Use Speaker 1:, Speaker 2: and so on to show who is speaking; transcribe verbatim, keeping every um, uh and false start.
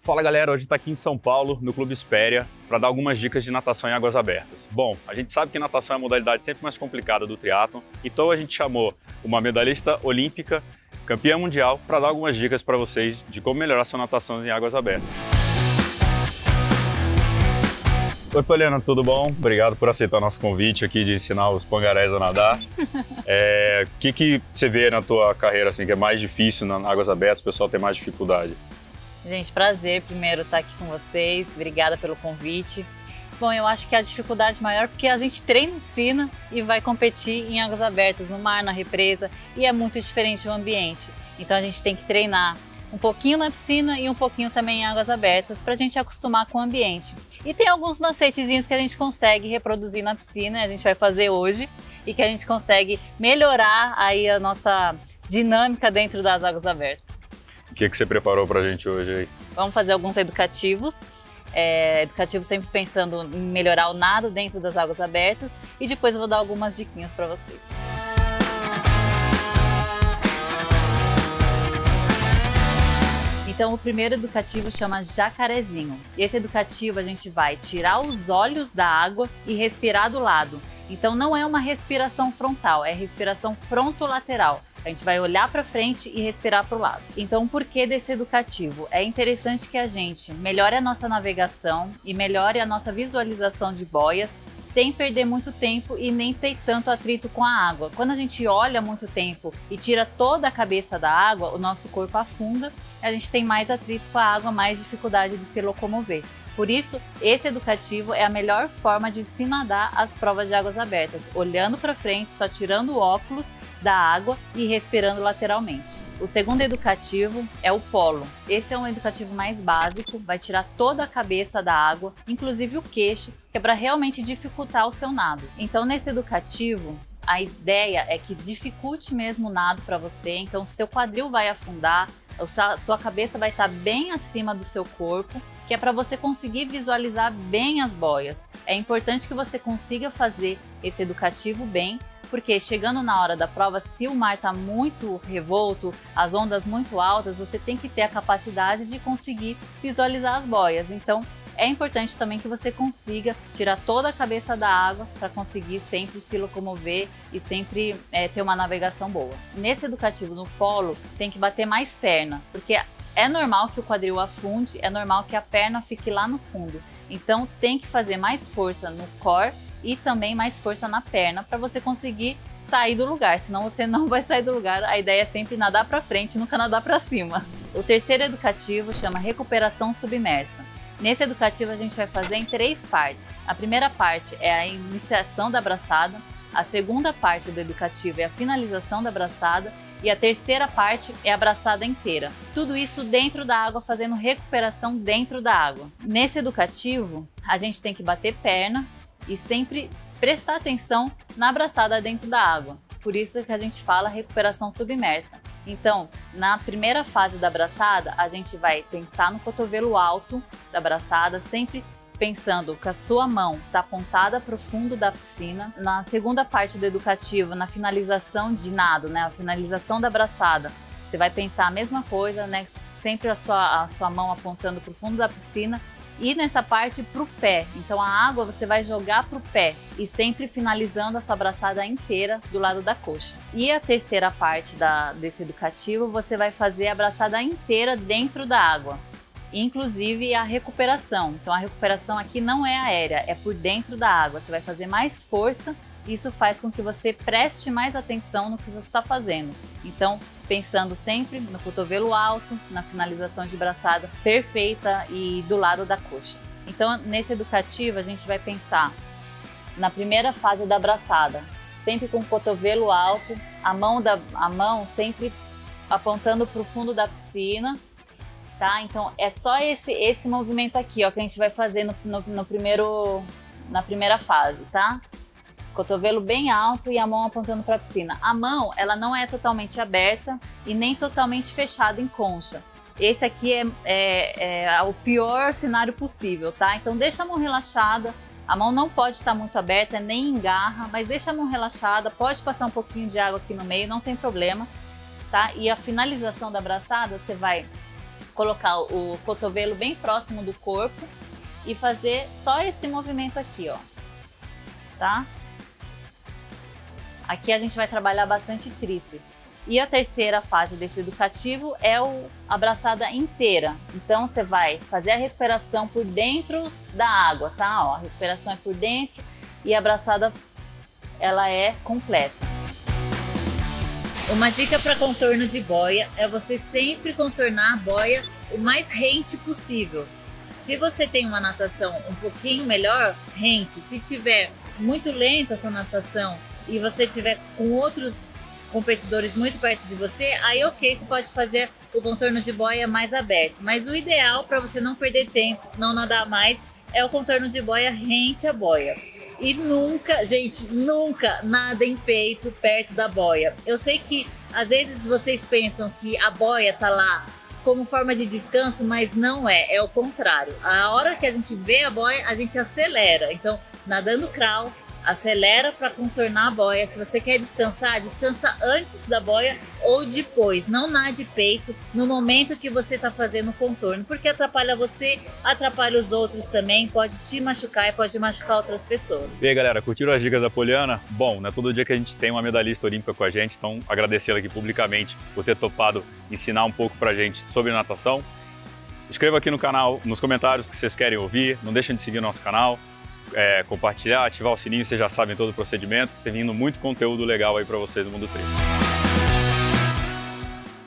Speaker 1: Fala galera, hoje está aqui em São Paulo, no Clube Espéria, para dar algumas dicas de natação em águas abertas. Bom, a gente sabe que natação é a modalidade sempre mais complicada do triatlon, então a gente chamou uma medalhista olímpica, campeã mundial, para dar algumas dicas para vocês de como melhorar sua natação em águas abertas. Oi Poliana, tudo bom? Obrigado por aceitar nosso convite aqui de ensinar os pangarés a nadar. É, o que, que você vê na tua carreira assim, que é mais difícil nas águas abertas, o pessoal tem mais dificuldade?
Speaker 2: Gente, prazer primeiro estar aqui com vocês, obrigada pelo convite. Bom, eu acho que a dificuldade maior é porque a gente treina em piscina e vai competir em águas abertas, no mar, na represa, e é muito diferente o ambiente. Então a gente tem que treinar um pouquinho na piscina e um pouquinho também em águas abertas para a gente acostumar com o ambiente. E tem alguns macetezinhos que a gente consegue reproduzir na piscina, a gente vai fazer hoje, e que a gente consegue melhorar aí a nossa dinâmica dentro das águas abertas.
Speaker 1: O que, que você preparou pra gente hoje aí?
Speaker 2: Vamos fazer alguns educativos. É, educativo sempre pensando em melhorar o nado dentro das águas abertas. E depois eu vou dar algumas diquinhas para vocês. Então o primeiro educativo chama Jacarezinho. Esse educativo a gente vai tirar os olhos da água e respirar do lado. Então não é uma respiração frontal, é respiração frontolateral. A gente vai olhar para frente e respirar para o lado. Então, o porquê desse educativo? É interessante que a gente melhore a nossa navegação e melhore a nossa visualização de boias sem perder muito tempo e nem ter tanto atrito com a água. Quando a gente olha muito tempo e tira toda a cabeça da água, o nosso corpo afunda, a gente tem mais atrito com a água, mais dificuldade de se locomover. Por isso, esse educativo é a melhor forma de se nadar as provas de águas abertas, olhando para frente, só tirando o óculos da água e respirando lateralmente. O segundo educativo é o polo. Esse é um educativo mais básico, vai tirar toda a cabeça da água, inclusive o queixo, que é para realmente dificultar o seu nado. Então, nesse educativo, a ideia é que dificulte mesmo o nado para você, então seu quadril vai afundar, a sua cabeça vai estar bem acima do seu corpo, que é para você conseguir visualizar bem as boias. É importante que você consiga fazer esse educativo bem, porque chegando na hora da prova, se o mar está muito revolto, as ondas muito altas, você tem que ter a capacidade de conseguir visualizar as boias. Então, é importante também que você consiga tirar toda a cabeça da água para conseguir sempre se locomover e sempre é, ter uma navegação boa. Nesse educativo no polo, tem que bater mais perna, porque é normal que o quadril afunde, é normal que a perna fique lá no fundo. Então tem que fazer mais força no core e também mais força na perna para você conseguir sair do lugar, senão você não vai sair do lugar. A ideia é sempre nadar para frente e nunca nadar para cima. O terceiro educativo chama recuperação submersa. Nesse educativo a gente vai fazer em três partes. A primeira parte é a iniciação da braçada, a segunda parte do educativo é a finalização da braçada e a terceira parte é a braçada inteira. Tudo isso dentro da água, fazendo recuperação dentro da água. Nesse educativo, a gente tem que bater perna e sempre prestar atenção na braçada dentro da água. Por isso que a gente fala recuperação submersa. Então, na primeira fase da braçada, a gente vai pensar no cotovelo alto da braçada, sempre pensando que a sua mão está apontada para o fundo da piscina. Na segunda parte do educativo, na finalização de nado, né, a finalização da braçada, você vai pensar a mesma coisa, né, sempre a sua, a sua mão apontando para o fundo da piscina. E nessa parte para o pé, então a água você vai jogar para o pé e sempre finalizando a sua braçada inteira do lado da coxa. E a terceira parte da, desse educativo, você vai fazer a braçada inteira dentro da água, inclusive a recuperação. Então a recuperação aqui não é aérea, é por dentro da água, você vai fazer mais força. Isso faz com que você preste mais atenção no que você está fazendo. Então, pensando sempre no cotovelo alto, na finalização de braçada perfeita e do lado da coxa. Então, nesse educativo, a gente vai pensar na primeira fase da braçada, sempre com o cotovelo alto, a mão, da, a mão sempre apontando para o fundo da piscina, tá? Então, é só esse, esse movimento aqui, ó, que a gente vai fazer no, no, no primeiro, na primeira fase, tá? Cotovelo bem alto e a mão apontando para a piscina. A mão, ela não é totalmente aberta e nem totalmente fechada em concha. Esse aqui é, é, é o pior cenário possível, tá? Então deixa a mão relaxada, a mão não pode estar muito aberta, nem engarra, mas deixa a mão relaxada, pode passar um pouquinho de água aqui no meio, não tem problema, tá? E a finalização da braçada, você vai colocar o cotovelo bem próximo do corpo e fazer só esse movimento aqui, ó, tá? Aqui a gente vai trabalhar bastante tríceps. E a terceira fase desse educativo é o, a braçada inteira. Então você vai fazer a recuperação por dentro da água, tá? Ó, a recuperação é por dentro e a braçada ela é completa. Uma dica para contorno de boia é você sempre contornar a boia o mais rente possível. Se você tem uma natação um pouquinho melhor, rente. Se tiver muito lenta a sua natação e você tiver com outros competidores muito perto de você, aí ok, você pode fazer o contorno de boia mais aberto. Mas o ideal para você não perder tempo, não nadar mais, é o contorno de boia rente à boia. E nunca, gente, nunca nada em peito perto da boia. Eu sei que às vezes vocês pensam que a boia tá lá como forma de descanso, mas não é, é o contrário. A hora que a gente vê a boia, a gente acelera. Então, nadando crawl, acelera para contornar a boia. Se você quer descansar, descansa antes da boia ou depois. Não nade peito no momento que você está fazendo o contorno, porque atrapalha você, atrapalha os outros também, pode te machucar e pode machucar outras pessoas.
Speaker 1: E aí, galera, curtiram as dicas da Poliana? Bom, não é todo dia que a gente tem uma medalhista olímpica com a gente, então agradecê-la aqui publicamente por ter topado ensinar um pouco pra gente sobre natação. Escreva aqui no canal, nos comentários o que vocês querem ouvir, não deixem de seguir o nosso canal. É, compartilhar, ativar o sininho, vocês já sabem todo o procedimento. Tem vindo muito conteúdo legal aí para vocês no Mundo Tri.